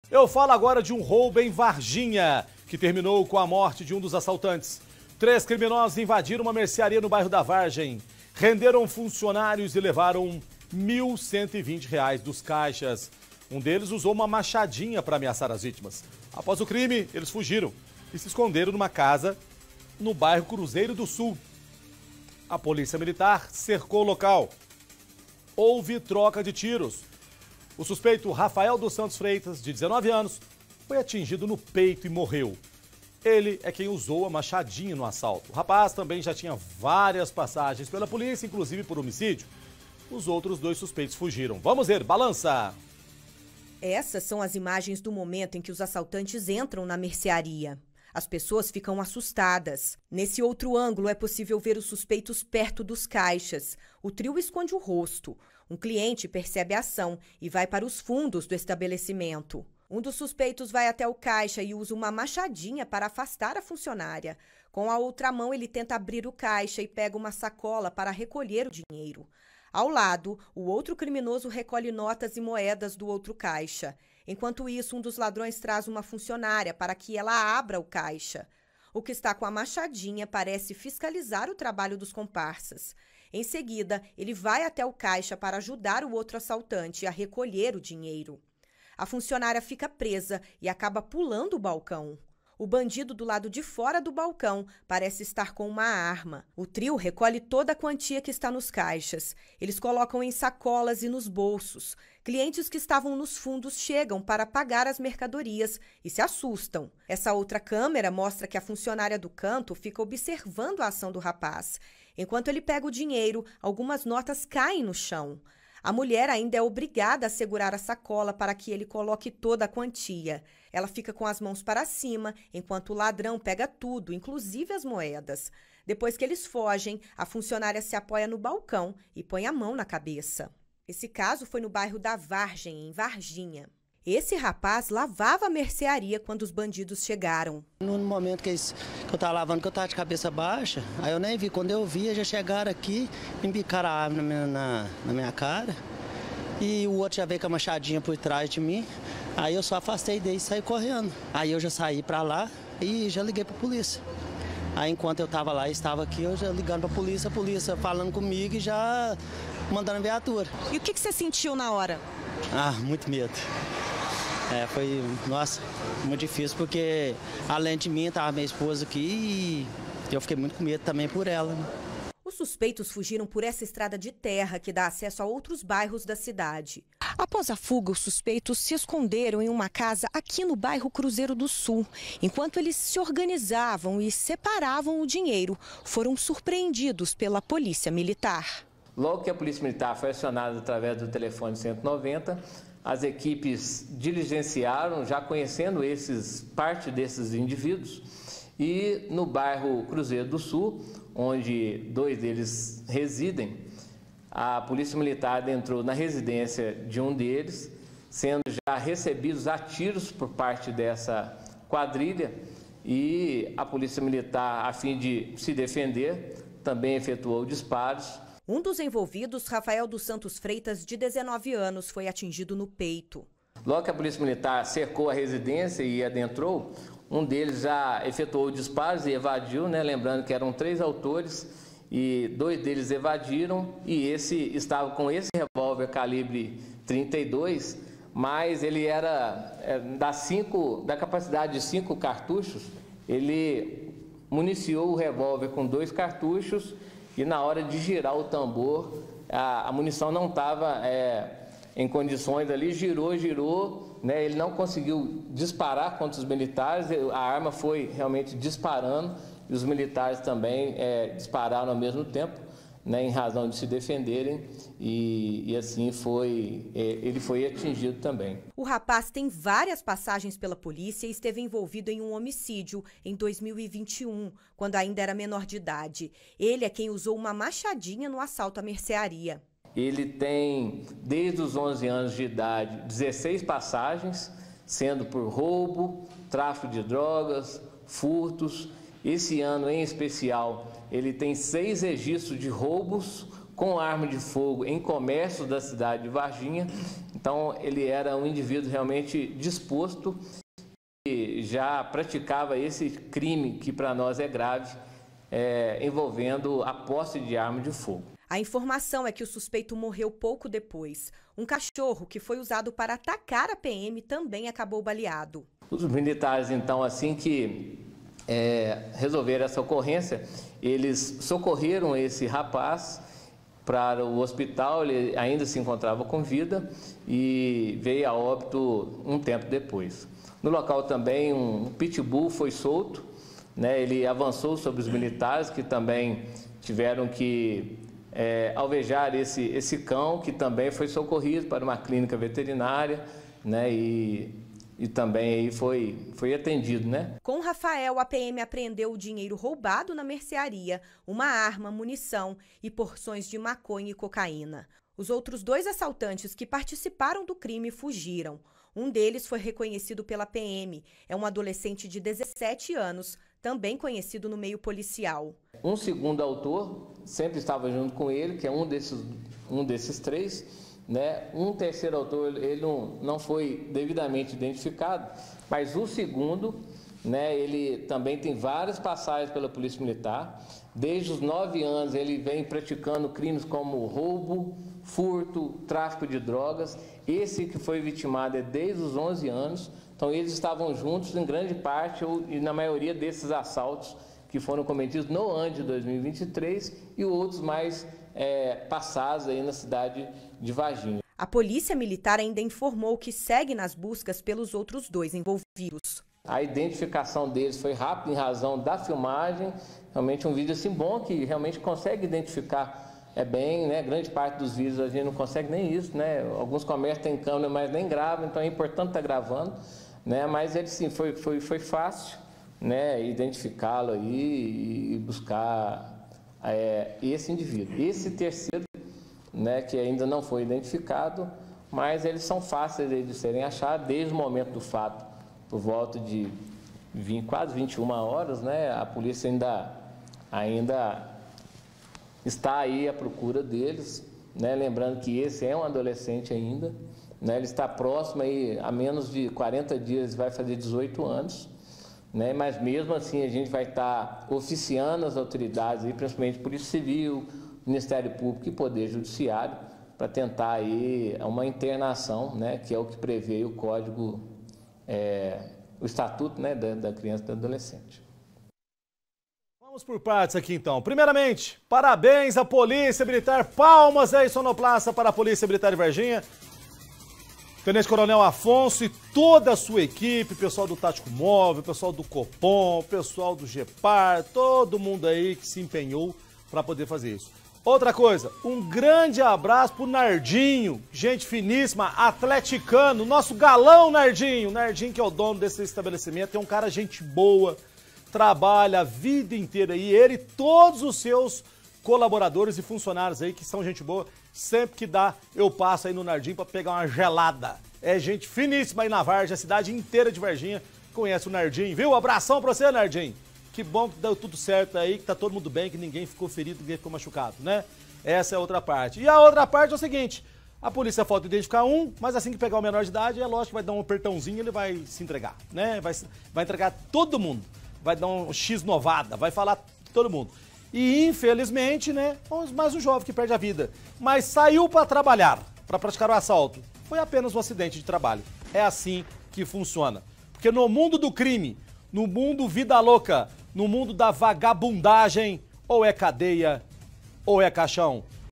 Eu falo agora de um roubo em Varginha, que terminou com a morte de um dos assaltantes. 3 criminosos invadiram uma mercearia no bairro da Vargem, renderam funcionários e levaram R$ 1.120 dos caixas. Um deles usou uma machadinha para ameaçar as vítimas. Após o crime, eles fugiram e se esconderam numa casa no bairro Cruzeiro do Sul. A polícia militar cercou o local. Houve troca de tiros. O suspeito Rafael dos Santos Freitas, de 19 anos, foi atingido no peito e morreu. Ele é quem usou a machadinha no assalto. O rapaz também já tinha várias passagens pela polícia, inclusive por homicídio. Os outros 2 suspeitos fugiram. Vamos ver, balança! Essas são as imagens do momento em que os assaltantes entram na mercearia. As pessoas ficam assustadas. Nesse outro ângulo é possível ver os suspeitos perto dos caixas. O trio esconde o rosto. Um cliente percebe a ação e vai para os fundos do estabelecimento. Um dos suspeitos vai até o caixa e usa uma machadinha para afastar a funcionária. Com a outra mão, ele tenta abrir o caixa e pega uma sacola para recolher o dinheiro. Ao lado, o outro criminoso recolhe notas e moedas do outro caixa. Enquanto isso, um dos ladrões traz uma funcionária para que ela abra o caixa. O que está com a machadinha parece fiscalizar o trabalho dos comparsas. Em seguida, ele vai até o caixa para ajudar o outro assaltante a recolher o dinheiro. A funcionária fica presa e acaba pulando o balcão. O bandido do lado de fora do balcão parece estar com uma arma. O trio recolhe toda a quantia que está nos caixas. Eles colocam em sacolas e nos bolsos. Clientes que estavam nos fundos chegam para pagar as mercadorias e se assustam. Essa outra câmera mostra que a funcionária do canto fica observando a ação do rapaz. Enquanto ele pega o dinheiro, algumas notas caem no chão. A mulher ainda é obrigada a segurar a sacola para que ele coloque toda a quantia. Ela fica com as mãos para cima, enquanto o ladrão pega tudo, inclusive as moedas. Depois que eles fogem, a funcionária se apoia no balcão e põe a mão na cabeça. Esse caso foi no bairro da Vargem, em Varginha. Esse rapaz lavava a mercearia quando os bandidos chegaram. No momento que eu estava lavando, que eu estava de cabeça baixa, aí eu nem vi. Quando eu vi, já chegaram aqui, embicaram a arma na minha cara. E o outro já veio com a machadinha por trás de mim. Aí eu só afastei dele e saí correndo. Aí eu já saí para lá e já liguei para a polícia. Aí enquanto eu estava lá e estava aqui, eu já ligando para a polícia falando comigo e já mandando viatura. E o que você sentiu na hora? Ah, muito medo. Foi, nossa, muito difícil, porque além de mim estava minha esposa aqui e eu fiquei muito com medo também por ela. Os suspeitos fugiram por essa estrada de terra que dá acesso a outros bairros da cidade. Após a fuga, os suspeitos se esconderam em uma casa aqui no bairro Cruzeiro do Sul. Enquanto eles se organizavam e separavam o dinheiro, foram surpreendidos pela polícia militar. Logo que a polícia militar foi acionada através do telefone 190, as equipes diligenciaram, já conhecendo parte desses indivíduos, e no bairro Cruzeiro do Sul, onde 2 deles residem, a polícia militar adentrou na residência de um deles, sendo já recebidos a tiros por parte dessa quadrilha, e a polícia militar, a fim de se defender, também efetuou disparos. Um dos envolvidos, Rafael dos Santos Freitas, de 19 anos, foi atingido no peito. Logo que a polícia militar cercou a residência e adentrou, um deles já efetuou disparos e evadiu, lembrando que eram 3 autores e 2 deles evadiram, e esse estava com esse revólver calibre 32, mas ele era da capacidade de 5 cartuchos, ele municiou o revólver com 2 cartuchos. E na hora de girar o tambor, a munição não estava em condições ali, girou, ele não conseguiu disparar contra os militares, a arma foi realmente disparando e os militares também dispararam ao mesmo tempo, em razão de se defenderem, e assim ele foi atingido também. O rapaz tem várias passagens pela polícia e esteve envolvido em um homicídio em 2021, quando ainda era menor de idade. Ele é quem usou uma machadinha no assalto à mercearia. Ele tem, desde os 11 anos de idade, 16 passagens, sendo por roubo, tráfico de drogas, furtos. Esse ano, em especial, ele tem 6 registros de roubos com arma de fogo em comércios da cidade de Varginha. Então, ele era um indivíduo realmente disposto e já praticava esse crime que para nós é grave, envolvendo a posse de arma de fogo. A informação é que o suspeito morreu pouco depois. Um cachorro que foi usado para atacar a PM também acabou baleado. Os militares, então, assim que resolveram essa ocorrência, eles socorreram esse rapaz para o hospital. Ele ainda se encontrava com vida e veio a óbito um tempo depois. No local também um pitbull foi solto, né? Ele avançou sobre os militares, que também tiveram que alvejar esse cão, que também foi socorrido para uma clínica veterinária, né? E também aí foi atendido, né? Com Rafael, a PM apreendeu o dinheiro roubado na mercearia, uma arma, munição e porções de maconha e cocaína. Os outros 2 assaltantes que participaram do crime fugiram. Um deles foi reconhecido pela PM. É um adolescente de 17 anos, também conhecido no meio policial. Um segundo autor sempre estava junto com ele, que é um desses 3, né? Um terceiro autor, ele não foi devidamente identificado, mas o segundo, né, ele também tem várias passagens pela Polícia Militar. Desde os 9 anos ele vem praticando crimes como roubo, furto, tráfico de drogas. Esse que foi vitimado é desde os 11 anos. Então eles estavam juntos em grande parte e na maioria desses assaltos que foram cometidos no ano de 2023 e outros mais passados aí na cidade de Varginha. A Polícia Militar ainda informou que segue nas buscas pelos outros 2 envolvidos. A identificação deles foi rápida em razão da filmagem. Realmente um vídeo assim bom, que realmente consegue identificar bem, né? Grande parte dos vídeos a gente não consegue nem isso, né? Alguns comércios têm câmera, mas nem gravam, então é importante estar gravando, né? Mas ele sim, foi fácil, né? Identificá-lo aí e buscar esse indivíduo. Esse terceiro, né? Que ainda não foi identificado, mas eles são fáceis de serem achados desde o momento do fato, por volta de quase 21 horas, né? A polícia ainda está aí à procura deles, né? Lembrando que esse é um adolescente ainda, né? Ele está próximo aí, a menos de 40 dias vai fazer 18 anos, né? Mas mesmo assim a gente vai estar oficiando as autoridades, aí, principalmente Polícia Civil, Ministério Público e Poder Judiciário, para tentar aí uma internação, né? Que é o que prevê o Código, o Estatuto, né? da Criança e do Adolescente. Vamos por partes aqui então. Primeiramente, parabéns à Polícia Militar, palmas aí, sonoplasta para a Polícia Militar de Varginha. Tenente Coronel Afonso e toda a sua equipe, pessoal do Tático Móvel, pessoal do Copom, pessoal do GEPAR, todo mundo aí que se empenhou para poder fazer isso. Outra coisa, um grande abraço pro Nardinho, gente finíssima, atleticano, nosso galão Nardinho. Nardinho que é o dono desse estabelecimento, é um cara gente boa, trabalha a vida inteira aí, ele e todos os seus colaboradores e funcionários aí que são gente boa. Sempre que dá, eu passo aí no Nardinho para pegar uma gelada. É gente finíssima aí na Varginha, a cidade inteira de Varginha conhece o Nardinho, viu? Abração pra você, Nardinho. Que bom que deu tudo certo aí, que tá todo mundo bem, que ninguém ficou ferido, ninguém ficou machucado, né? Essa é a outra parte. E a outra parte é o seguinte, a polícia falta identificar um, mas assim que pegar o menor de idade, é lógico que vai dar um apertãozinho e ele vai se entregar, né? Vai entregar todo mundo, vai dar um X novada, vai falar todo mundo. E infelizmente, né, mais um jovem que perde a vida, mas saiu para trabalhar, para praticar o assalto. Foi apenas um acidente de trabalho. É assim que funciona. Porque no mundo do crime, no mundo vida louca, no mundo da vagabundagem, ou é cadeia ou é caixão.